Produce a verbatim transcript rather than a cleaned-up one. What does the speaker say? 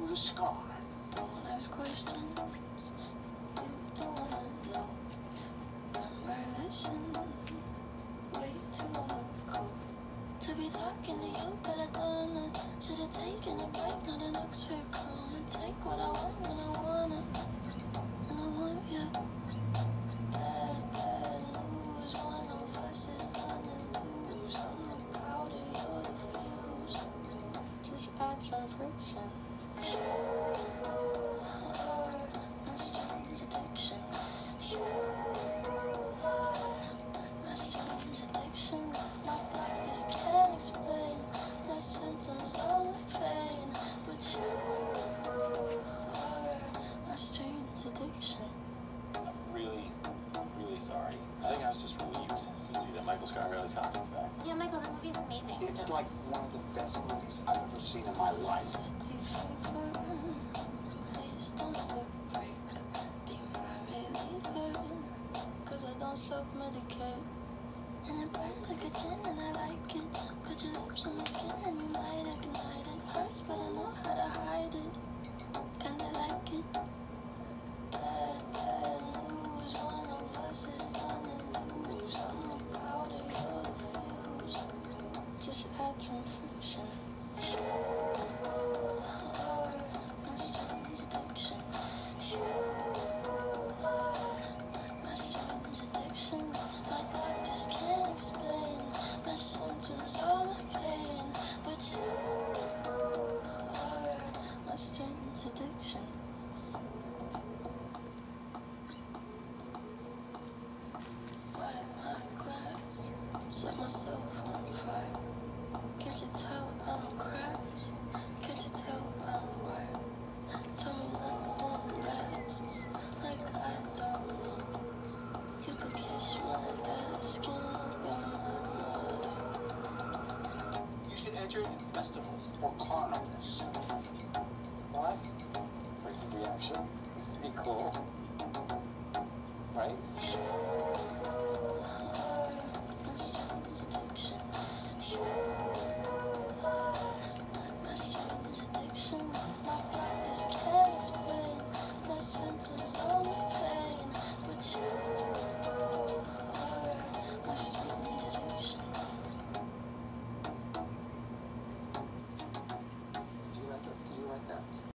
through the scar. Don't ask questions. You don't wanna know. Learn my lesson. Way too long ago. To be talking to you, but I don't know. Should've taken a break, not an Oxford comma. Take what I want when I want it. And I want you. Bad, bad news. One of us is gonna lose. I'm the powder, you're the fuse. Just add some friction. You are my strange addiction. You are my strange addiction. My doctors can't explain the symptoms of my pain, but you are my strange addiction. I'm really, really sorry. I think I was just relieved to see that Michael Scott got his confidence back. Yeah, Michael, that movie's amazing. It's like one of the best movies I've ever seen in my life. Please don't ever break. Be my reliever. Cause I don't self-medicate. And it burns like a gin and I like it. Put your lips on my skin and you might ignite it. Hurts but I know how to hide it. Kinda like it. Bad, bad news. One of us is gonna lose. I'm the powder, you're the fuse. Just add some friction. You are my strange addiction. You are my strange addiction. My doctors can't explain my symptoms or my pain, but you are my strange addiction. Wipe my glass, set myself on fire. Can't you tell I'm crashed? Can't you tell I'm wired? Tell me nothing lasts like I don't. You could kiss my dead skin on my mud. You should enter it in festivals. Or carnivals. What? Freaking reaction. Be cool. Right?